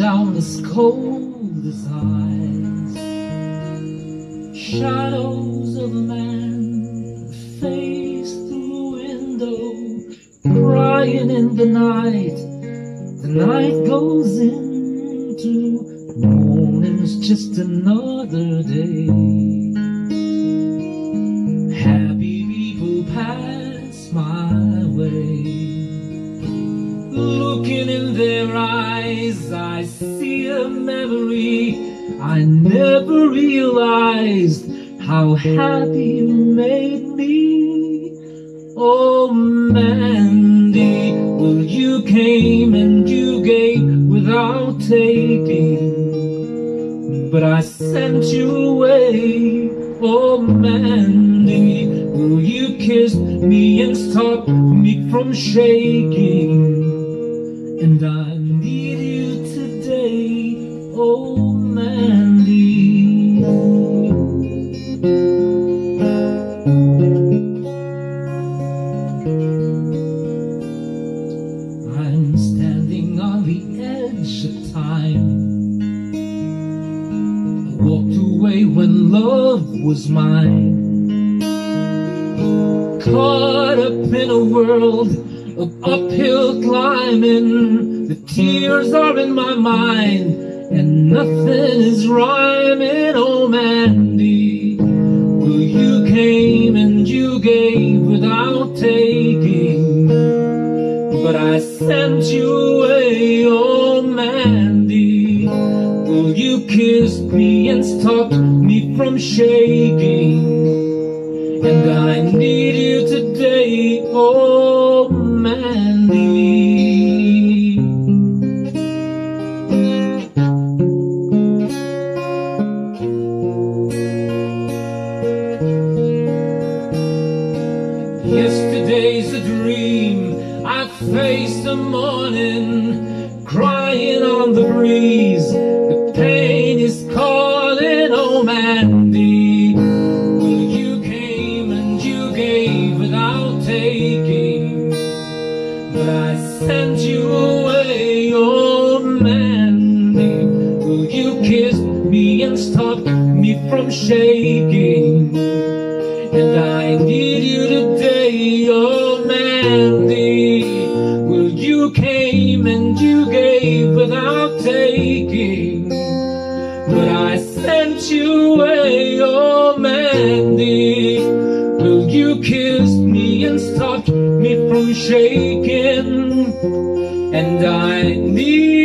down as cold as ice. Shadows of a man face through a window, crying in the night. The night goes into morning's just another day. Happy people pass my way. Looking in their eyes, I see a memory. I never realized how happy you made me. Oh, Mandy, well, you came and you gave without taking, but I sent you away. Oh, Mandy, well, you kissed me and stopped me from shaking. And I need you today, oh Mandy. I'm standing on the edge of time. I walked away when love was mine. Caught up in a world of uphill climbing, the tears are in my mind, and nothing is rhyming. Oh, Mandy, well, you came and you gave without taking, but I sent you away. Oh, Mandy, well, you kissed me and stopped me from shaking, and I need you today, oh Mandy. Yesterday's a dream. I faced the morning, crying on the breeze. The pain is calling, oh Mandy. Well, you came and you gave without taking, but I sent you away, oh Mandy. Well, you kissed me and stopped me from shaking, and I need you today, oh Mandy. Well, you came and you gave without taking, but I sent you away, oh Mandy. Well, you kissed me and stopped me from shaking, and I need